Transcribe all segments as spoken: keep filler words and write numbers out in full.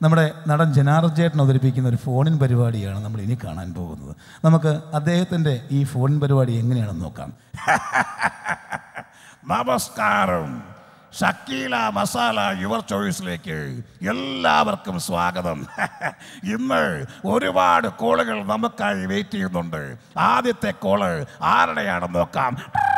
നമ്മുടെ നടൻ ജനാർദ്ദൻ ചേട്ടൻ അവതരിപ്പിക്കുന്ന ഒരു ഫോണിൻ പരിപാടിയാണ് നമ്മൾ ഇനി കാണാൻ പോകുന്നത്. നമുക്ക് അദ്ദേഹത്തിൻ്റെ ഈ ഫോണിൻ പരിപാടി എങ്ങനെയാണെന്ന് നോക്കാം. നമസ്കാരം. ഷക്കീല മസാല യുവർ ചോയ്സിലേക്ക് എല്ലാവർക്കും സ്വാഗതം. ഇന്ന് ഒരുപാട് കോളുകൾ നമുക്കായി വെയിറ്റ് ചെയ്യുന്നുണ്ട്. ആദ്യത്തെ കോള് ആരുടെയാണെന്ന് നോക്കാം.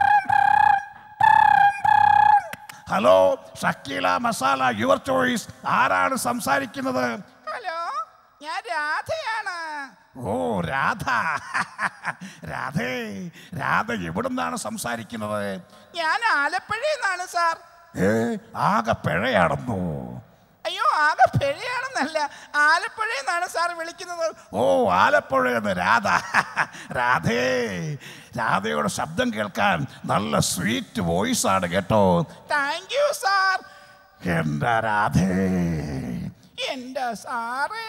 Hello, Shakeela masala your choice, ആരാണ് സംസാരിക്കുന്നത്? ഹലോ, ഞാൻ രാധയാണ്. ഓ രാധ. രാധേ, രാധ എവിടുന്നാണ് സംസാരിക്കുന്നത്? ഞാൻ ആലപ്പുഴയിൽ നിന്നാണ് സാർ. ഏ ആകെ പിഴയാണെന്നോ? അയ്യോ, ആകെ പിഴയാണെന്നല്ല, ആലപ്പുഴയിൽ നിന്നാണ് സാർ വിളിക്കുന്നത്. ഓ ആലപ്പുഴയെന്ന് രാധ. രാധേ, രാധയുടെ ശബ്ദം കേൾക്കാൻ നല്ല സ്വീറ്റ് വോയിസ് ആണ് കേട്ടോ. Thank you sir. എന്താ രാധേ? എന്റെ സാറേ.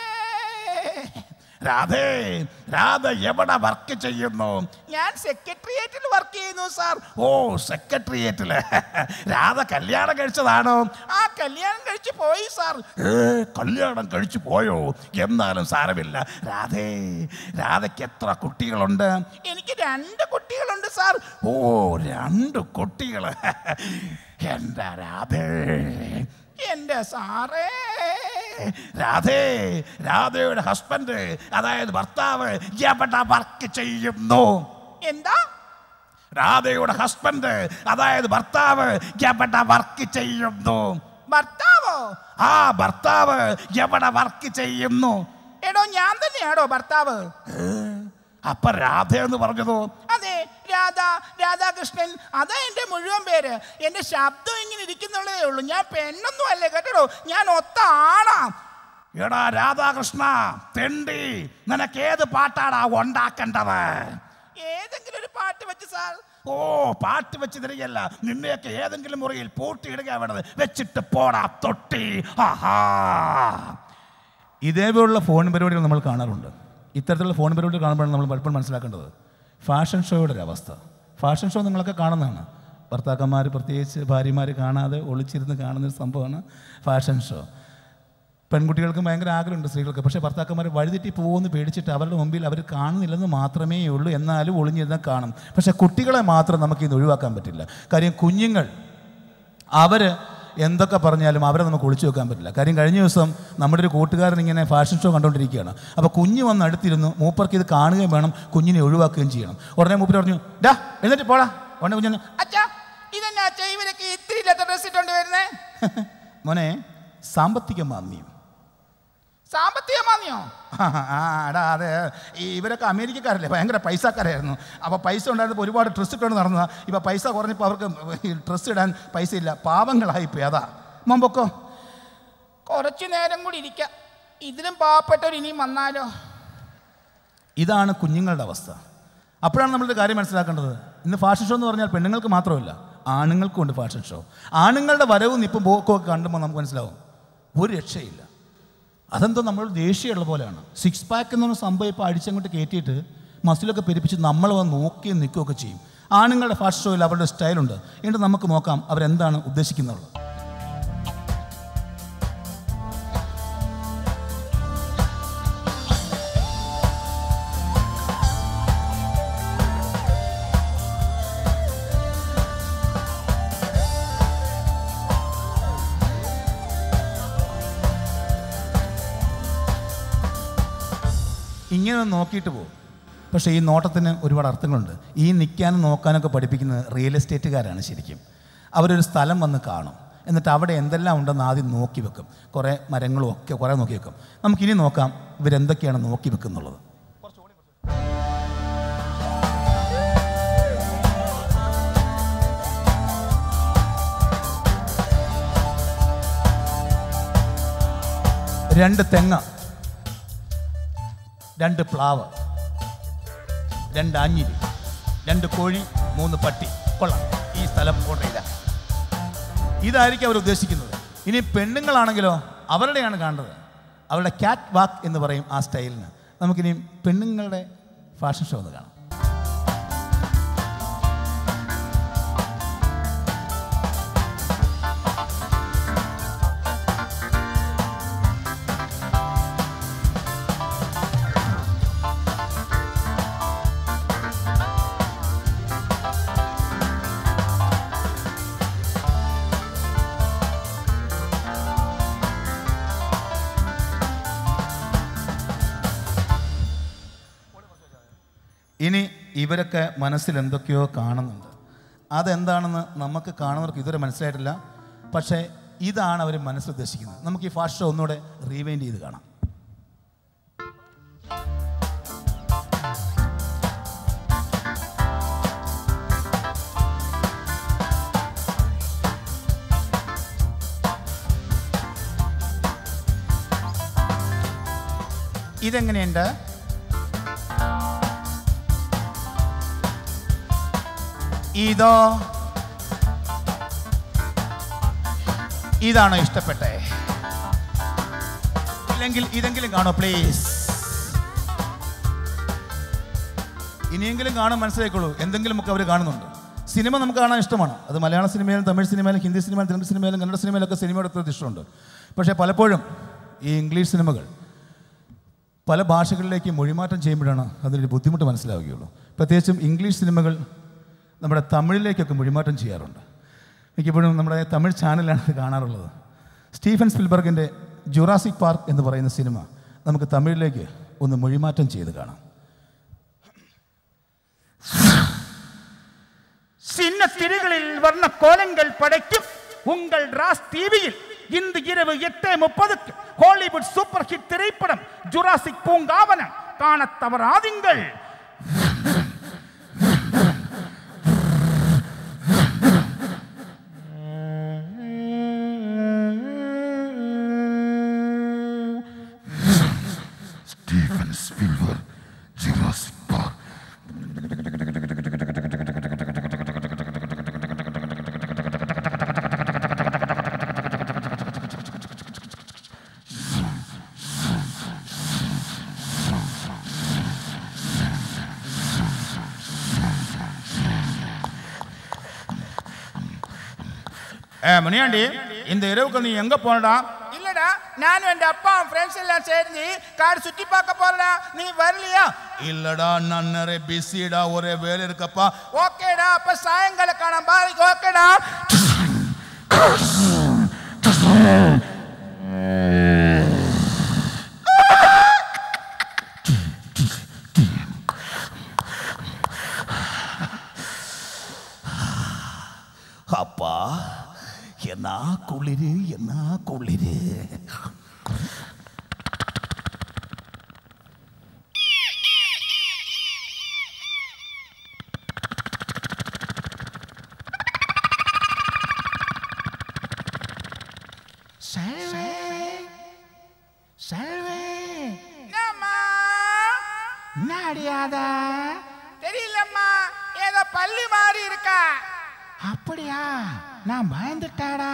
രാധേ, രാധ എവിടെ വർക്ക് ചെയ്യുന്നു? ഞാൻ സെക്രട്ടേറിയറ്റിൽ വർക്ക് ചെയ്യുന്നു സാർ. ഓ സെക്രട്ടേറിയറ്റില്. രാധ കല്യാണം കഴിച്ചതാണോ? ആ, കല്യാണം കഴിച്ചു പോയി സാർ. ഏ കല്യാണം കഴിച്ചു പോയോ? എന്നാലും സാരമില്ല. രാധേ, രാധയ്ക്ക് എത്ര കുട്ടികളുണ്ട്? എനിക്ക് രണ്ട് കുട്ടികളുണ്ട് സാർ. ഓ രണ്ട് കുട്ടികൾ. എന്താ രാധേ? എന്റെ സാറേ. രാധേ, രാധയുടെ ഹസ്ബൻഡ്, അതായത് ഭർത്താവ് എവിടെ വർക്ക് ചെയ്യുന്നു? എന്താ? രാധയുടെ ഹസ്ബൻഡ്, അതായത് ഭർത്താവ് എവിടെ വർക്ക് ചെയ്യുന്നു? ഭർത്താവോ? ആ ഭർത്താവ് എവിടെ വർക്ക് ചെയ്യുന്നു? എടോ, ഞാൻ തന്നെയാണോ ഭർത്താവ്? അപ്പൊ രാധ എന്ന് പറഞ്ഞതോ? അതെ, രാധ, രാധാകൃഷ്ണൻ, അതാ എൻ്റെ മുഴുവൻ പേര്. എൻ്റെ ശബ്ദം ഇങ്ങനെ ഇരിക്കുന്നുള്ളതേ ഉള്ളൂ. ഞാൻ പെണ്ണൊന്നും അല്ലേ കേട്ടോ, ഞാൻ ഒത്ത ആണാ. എടാ രാധാകൃഷ്ണ തെണ്ടി, നിനക്ക് ഏത് പാട്ടാടാ ഉണ്ടാക്കേണ്ടത്? ഏതെങ്കിലും ഒരു പാട്ട് വെച്ച് സാർ. ഓ പാട്ട് വെച്ച് തിരികല്ല, നിന്നെയൊക്കെ ഏതെങ്കിലും മുറിയിൽ പൂട്ടിയിടുക വേണ്ടത്. വെച്ചിട്ട് പോടാ തൊട്ടി. ആഹാ, ഇതേപോലുള്ള ഫോൺ പരിപാടികൾ നമ്മൾ കാണാറുണ്ട്. ഇത്തരത്തിലുള്ള ഫോൺ പരിപാടികൾ കാണുമ്പോഴാണ് നമ്മൾ പലപ്പോഴും മനസ്സിലാക്കേണ്ടത് ഫാഷൻ ഷോയുടെ ഒരു അവസ്ഥ. ഫാഷൻ ഷോ നിങ്ങളൊക്കെ കാണുന്നതാണ്. ഭർത്താക്കന്മാർ, പ്രത്യേകിച്ച് ഭാര്യമാർ കാണാതെ ഒളിച്ചിരുന്ന് കാണുന്നൊരു സംഭവമാണ് ഫാഷൻ ഷോ. പെൺകുട്ടികൾക്ക് ഭയങ്കര ആഗ്രഹമുണ്ട്, സ്ത്രീകൾക്ക്. പക്ഷേ ഭർത്താക്കന്മാർ വഴിതെറ്റി പോകുമെന്ന് പേടിച്ചിട്ട് അവരുടെ മുമ്പിൽ അവർ കാണുന്നില്ലെന്ന് മാത്രമേ ഉള്ളൂ. എന്നാലും ഒളിഞ്ഞിരുന്നാൽ കാണും. പക്ഷേ കുട്ടികളെ മാത്രം നമുക്കിന്ന് ഒഴിവാക്കാൻ പറ്റില്ല. കാര്യം കുഞ്ഞുങ്ങൾ അവർ എന്തൊക്കെ പറഞ്ഞാലും അവരെ നമുക്ക് ഒളിച്ചു വെക്കാൻ പറ്റില്ല. കാര്യം കഴിഞ്ഞ ദിവസം നമ്മുടെ ഒരു കൂട്ടുകാരൻ ഇങ്ങനെ ഫാഷൻ ഷോ കണ്ടുകൊണ്ടിരിക്കുകയാണ്. അപ്പോൾ കുഞ്ഞ് വന്ന് അടുത്തിരുന്നു. മൂപ്പർക്ക് ഇത് കാണുകയും വേണം, കുഞ്ഞിനെ ഒഴിവാക്കുകയും ചെയ്യണം. ഉടനെ മൂപ്പർ പറഞ്ഞു, ഡാ എന്നിട്ട് പോടാ. ഉടനെ കുഞ്ഞു, അച്ഛാ ഇതെന്നാ അച്ഛാ ഇവരൊക്കെ ഇത്തിരി ഇല്ലാത്ത ഡ്രസ് ഇട്ടുകൊണ്ട് വരുന്നേ? മോനെ, സാമ്പത്തിക മാന്ദ്യം. സാമ്പത്തിക മാന്ദ്യോ? ആ എടാ, അതെ, ഈ ഇവരൊക്കെ അമേരിക്കക്കാരല്ലേ, ഭയങ്കര പൈസക്കാരായിരുന്നു. അപ്പോൾ പൈസ ഉണ്ടായിരുന്നപ്പോൾ ഒരുപാട് ഡ്രസ്സ് ഇട്ടുകൊണ്ട് നടന്നതാണ്. ഇപ്പോൾ പൈസ കുറഞ്ഞപ്പോൾ അവർക്ക് ഡ്രസ്സ് ഇടാൻ പൈസ ഇല്ല, പാവങ്ങളായിപ്പോയി. അതാ മുമ്പൊക്കെ. കുറച്ചു നേരം കൂടി ഇരിക്കാം, ഇതിലും പാവപ്പെട്ടവർ ഇനിയും വന്നാലോ. ഇതാണ് കുഞ്ഞുങ്ങളുടെ അവസ്ഥ. അപ്പോഴാണ് നമ്മളൊരു കാര്യം മനസ്സിലാക്കേണ്ടത്. ഇന്ന് ഫാഷൻ ഷോ എന്ന് പറഞ്ഞാൽ പെണ്ണുങ്ങൾക്ക് മാത്രമല്ല, ആണുങ്ങൾക്കും ഉണ്ട് ഫാഷൻ ഷോ. ആണുങ്ങളുടെ വരവും ഇപ്പം പോക്കൊക്കെ കണ്ടുമ്പോൾ നമുക്ക് മനസ്സിലാവും ഒരു രക്ഷയില്ല. അതെന്തോ നമ്മൾ ദേഷ്യമുള്ള പോലെയാണ്. സിക്സ് പാക്ക് എന്ന് പറഞ്ഞ സംഭവം ഇപ്പോൾ അടിച്ചങ്ങോട്ട് കയറ്റിയിട്ട് മസിലൊക്കെ പെരുപ്പിച്ച് നമ്മൾ വന്ന് നോക്കുകയും നിൽക്കുകയൊക്കെ ചെയ്യും. ആണുങ്ങളുടെ ഫാഷൻ ഷോയിൽ അവരുടെ സ്റ്റൈലുണ്ട്. എന്നിട്ട് നമുക്ക് നോക്കാം അവരെന്താണ് ഉദ്ദേശിക്കുന്നത്. ഇങ്ങനെ നോക്കിയിട്ട് പോകും. പക്ഷേ ഈ നോട്ടത്തിന് ഒരുപാട് അർത്ഥങ്ങളുണ്ട്. ഈ നിൽക്കാനും നോക്കാനൊക്കെ പഠിപ്പിക്കുന്നത് റിയൽ എസ്റ്റേറ്റുകാരാണ് ശരിക്കും. അവരൊരു സ്ഥലം വന്ന് കാണും, എന്നിട്ട് അവിടെ എന്തെല്ലാം ഉണ്ടെന്ന് ആദ്യം നോക്കി വെക്കും. കുറേ മരങ്ങളും ഒക്കെ കുറേ നോക്കി വെക്കും. നമുക്കിനി നോക്കാം ഇവരെന്തൊക്കെയാണ് നോക്കി വെക്കുന്നുള്ളത്. രണ്ട് തെങ്ങ, രണ്ട് പ്ലാവ്, രണ്ട് ആഞ്ഞിലി, രണ്ട് കോഴി, മൂന്ന് പട്ടി. കൊള്ളാം, ഈ സ്ഥലം ഓർഡർ ചെയ്ത ഇതായിരിക്കും അവർ ഉദ്ദേശിക്കുന്നത്. ഇനി പെണ്ണുങ്ങളാണെങ്കിലോ അവരുടെയാണ് കാണേണ്ടത്. അവരുടെ ക്യാറ്റ് വാക്ക് എന്ന് പറയും ആ സ്റ്റൈലിന്. നമുക്കിനി പെണ്ണുങ്ങളുടെ ഫാഷൻ ഷോ ഒന്ന് കാണാം. ഇനി ഇവരൊക്കെ മനസ്സിൽ എന്തൊക്കെയോ കാണുന്നുണ്ട്. അതെന്താണെന്ന് നമുക്ക് കാണുന്നവർക്ക് ഇതുവരെ മനസ്സിലായിട്ടില്ല. പക്ഷേ ഇതാണ് അവർ മനസ്സുദ്ദേശിക്കുന്നത്. നമുക്ക് ഈ ഫാസ്റ്റ് ഷോ ഒന്നുകൂടെ റീവൈൻഡ് ചെയ്ത് കാണാം. ഇതെങ്ങനെയുണ്ട്? ഇതോ? ഇതാണോ ഇഷ്ടപ്പെട്ടെ? ഇല്ലെങ്കിൽ ഇതെങ്കിലും കാണോ പ്ലീസ്? ഇനിയെങ്കിലും കാണാൻ മനസ്സിലായിക്കോളൂ. എന്തെങ്കിലുമൊക്കെ അവർ കാണുന്നുണ്ട്. സിനിമ നമുക്ക് കാണാൻ ഇഷ്ടമാണ്. അത് മലയാള സിനിമയിലും തമിഴ് സിനിമയിലും ഹിന്ദി സിനിമയിലും തെലുങ്ക് സിനിമയിലും കന്നഡ സിനിമയിലൊക്കെ സിനിമയുടെ ഒത്തിരി ഇഷ്ടമുണ്ട്. പക്ഷേ പലപ്പോഴും ഈ ഇംഗ്ലീഷ് സിനിമകൾ പല ഭാഷകളിലേക്ക് മൊഴിമാറ്റം ചെയ്യുമ്പോഴാണ് അതിനൊരു ബുദ്ധിമുട്ട് മനസ്സിലാവുകയുള്ളൂ. പ്രത്യേകിച്ചും ഇംഗ്ലീഷ് സിനിമകൾ നമ്മുടെ തമിഴിലേക്കൊക്കെ മൊഴിമാറ്റം ചെയ്യാറുണ്ട്. മിക്കപ്പോഴും നമ്മുടെ തമിഴ് ചാനലാണ് ഇത് കാണാറുള്ളത്. സ്റ്റീഫൻ സ്പിൽബർഗിൻ്റെ ജുറാസിക് പാർക്ക് എന്ന് പറയുന്ന സിനിമ നമുക്ക് തമിഴിലേക്ക് ഒന്ന് മൊഴിമാറ്റം ചെയ്ത് കാണാം. சின்ன திரைகளில் வர்ண கோலங்கள் படைக்கும் உங்கள் ராஸ் டிவியில் இந்த இரவு எட்டு முப்பதுக்கு ஹாலிவுட் சூப்பர் ஹிட் திரைப்படம் ஜுராசிக் பூங்காவனம் காண தவறாதீங்கள். Steven Spielberg, Jurassic Park. Muniyandi, இந்த இரவுக்கு நீ எங்க போனடா? இல்லடா, நானும் என் அப்பா ஃப்ரெண்ட்ஸ் எல்லாம் சேர்ந்து கார் சுற்றி பார்க்க போறடா. நீ வரலையா? இல்லடா, நான் நிறைய பிஸிடா, ஒரே வேலை இருக்கப்பா. ஓகேடா, அப்ப சாயங்காலம் காணாம பாருங்க. ஓகேடா. அப்பா, என்ன குளிரு, என்ன குளிரு. நாடியாதா தெரியலம்மா, ஏதோ பள்ளி மாறி இருக்கா. அப்படியா? நான் பயந்துட்டாடா.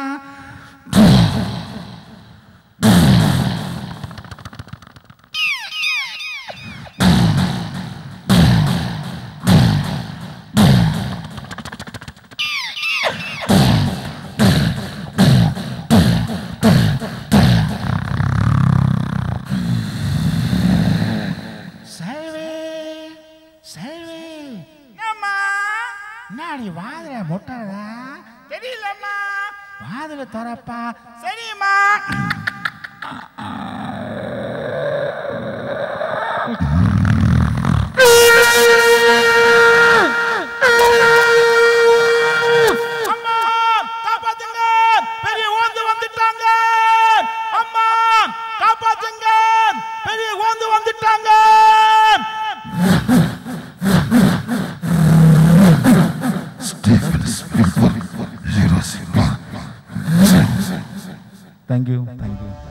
நாடி வாதில முட்டறதா தெரியலம்மா. வாதில தரப்பா. சரிம்மா. அம்மா காப்பாத்துங்க, பெரிய ஓந்து வந்துட்டாங்க. அம்மா காப்பாத்துங்க, பெரிய ஓந்து வந்துட்டாங்க. Thank you. Thank you.